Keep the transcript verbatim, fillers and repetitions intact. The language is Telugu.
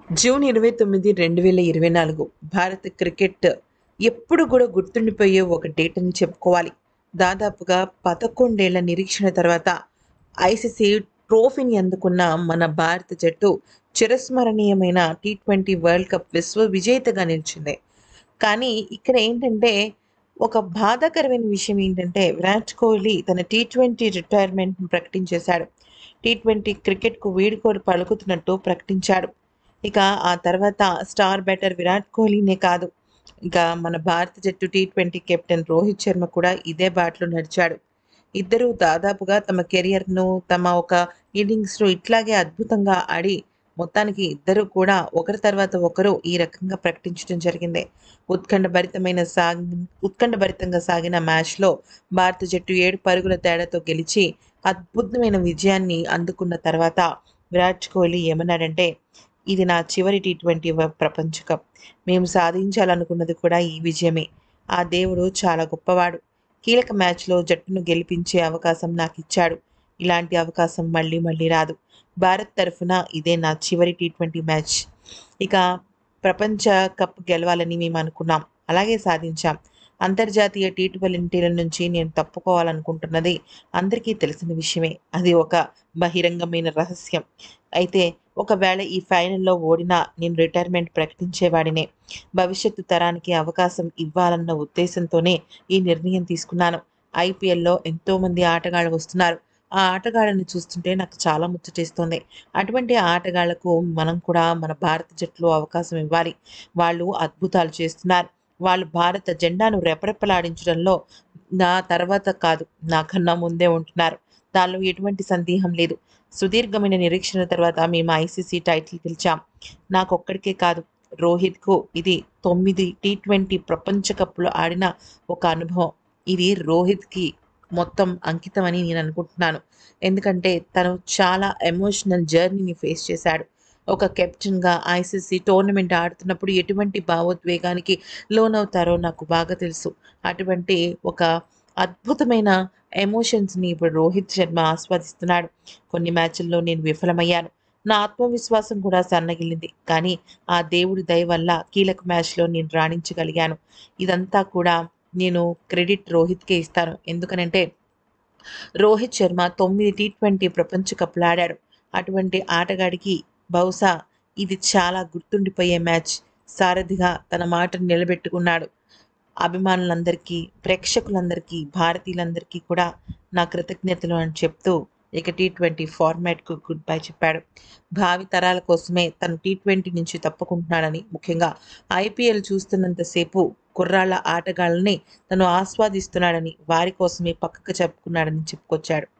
జూన్ ఇరవై తొమ్మిది రెండు వేల ఇరవై నాలుగు భారత క్రికెట్ ఎప్పుడు కూడా గుర్తుండిపోయే ఒక డేట్ అని చెప్పుకోవాలి. దాదాపుగా పదకొండేళ్ల నిరీక్షణ తర్వాత ఐసీసీ ట్రోఫీని అందుకున్న మన భారత జట్టు చిరస్మరణీయమైన టీ ట్వంటీ వరల్డ్ కప్ విశ్వ విజేతగా నిలిచింది. కానీ ఇక్కడ ఏంటంటే ఒక బాధాకరమైన విషయం ఏంటంటే విరాట్ కోహ్లీ తన టీ ట్వంటీ రిటైర్మెంట్‌ని ప్రకటించేశాడు. టీ ట్వంటీ క్రికెట్‌కు వీడ్కోలు పలుకుతున్నట్టు ప్రకటించాడు. ఇక ఆ తర్వాత స్టార్ బ్యాటర్ విరాట్ కోహ్లీనే కాదు, ఇక మన భారత జట్టు T twenty captain Rohit Sharma కూడా ఇదే బాటలో నడిచాడు. ఇద్దరూ దాదాపుగా తమ కెరియర్‌ను, తమ ఒక ఇన్నింగ్స్‌ను ఇట్లాగే అద్భుతంగా ఆడి మొత్తానికి ఇద్దరూ కూడా ఒకరి తర్వాత ఒకరు ఈ రకంగా ప్రకటించడం జరిగింది. ఉత్కంఠభరితమైన సాగి ఉత్కంఠభరితంగా సాగిన మ్యాచ్‌లో భారత జట్టు ఏడు పరుగుల తేడాతో గెలిచి అద్భుతమైన విజయాన్ని అందుకున్న తర్వాత విరాట్ కోహ్లీ ఏమన్నాడంటే, "ఇది నా చివరి టీ ట్వంటీ వ ప్రపంచ కప్. మేము సాధించాలనుకున్నది కూడా ఈ విజయమే. ఆ దేవుడు చాలా గొప్పవాడు. కీలక మ్యాచ్‌లో జట్టును గెలిపించే అవకాశం నాకిచ్చాడు. ఇలాంటి అవకాశం మళ్ళీ మళ్ళీ రాదు. భారత్ తరఫున ఇదే నా చివరి టీ ట్వంటీ మ్యాచ్. ఇక ప్రపంచ కప్ గెలవాలని మేము అనుకున్నాం. అలాగే సాధించాం. అంతర్జాతీయ టీ ట్వంటీల నుంచి నేను తప్పుకోవాలనుకుంటున్నది అందరికీ తెలిసిన విషయమే. అది ఒక బహిరంగమైన రహస్యం. అయితే ఒకవేళ ఈ ఫైనల్‌లో ఓడినా నేను రిటైర్మెంట్ ప్రకటించేవాడినే. భవిష్యత్తు తరానికి అవకాశం ఇవ్వాలన్న ఉద్దేశంతోనే ఈ నిర్ణయం తీసుకున్నాను. ఐపీఎల్‌లో ఎంతోమంది ఆటగాళ్ళు వస్తున్నారు. ఆ ఆటగాళ్ళని చూస్తుంటే నాకు చాలా ముచ్చటేస్తోంది. అటువంటి ఆటగాళ్లకు మనం కూడా మన భారత జట్టులో అవకాశం ఇవ్వాలి. వాళ్ళు అద్భుతాలు చేస్తున్నారు. వాళ్ళు భారత జెండాను రెపరెపలాడించడంలో నా తర్వాత కాదు, నాకన్నా ముందే ఉంటున్నారు. దానిలో ఎటువంటి సందేహం లేదు. సుదీర్ఘమైన నిరీక్షణ తర్వాత మేము ఐసీసీ టైటిల్ గెలిచాం. నాకొక్కడికే కాదు, రోహిత్‌కు ఇది తొమ్మిది టీ ట్వంటీ ప్రపంచ కప్‌లో ఆడిన ఒక అనుభవం. ఇది రోహిత్‌కి మొత్తం అంకితమని నేను అనుకుంటున్నాను. ఎందుకంటే తను చాలా ఎమోషనల్ జర్నీని ఫేస్ చేశాడు. ఒక కెప్టెన్‌గా ఐసీసీ టోర్నమెంట్ ఆడుతున్నప్పుడు ఎటువంటి భావోద్వేగానికి లోనవుతారో నాకు బాగా తెలుసు. అటువంటి ఒక అద్భుతమైన ఎమోషన్స్‌ని ఇప్పుడు రోహిత్ శర్మ ఆస్వాదిస్తున్నాడు. కొన్ని మ్యాచ్‌ల్లో నేను విఫలమయ్యాను. నా ఆత్మవిశ్వాసం కూడా సన్నగిల్లింది. కానీ ఆ దేవుడి దయ వల్ల కీలక మ్యాచ్‌లో నేను రాణించగలిగాను. ఇదంతా కూడా నేను క్రెడిట్ రోహిత్‌కే ఇస్తాను. ఎందుకనంటే రోహిత్ శర్మ తొమ్మిది టీ ట్వంటీ ప్రపంచ కప్‌లు ఆడాడు. అటువంటి ఆటగాడికి బహుశా ఇది చాలా గుర్తుండిపోయే మ్యాచ్. సారథిగా తన మాటను నిలబెట్టుకున్నాడు. అభిమానులందరికీ, ప్రేక్షకులందరికీ, భారతీయులందరికీ కూడా నా కృతజ్ఞతలు అని చెప్తూ ఇక టీ ట్వంటీ ఫార్మాట్‌కు గుడ్ బై చెప్పాడు. భావి తరాల కోసమే తను టీ ట్వంటీ నుంచి తప్పుకుంటున్నాడని, ముఖ్యంగా ఐపీఎల్ చూస్తున్నంత సేపు కుర్రాళ్ళ ఆటగాళ్ళని తను ఆస్వాదిస్తున్నాడని, వారి కోసమే పక్కకు చెప్పుకున్నాడని చెప్పుకొచ్చాడు.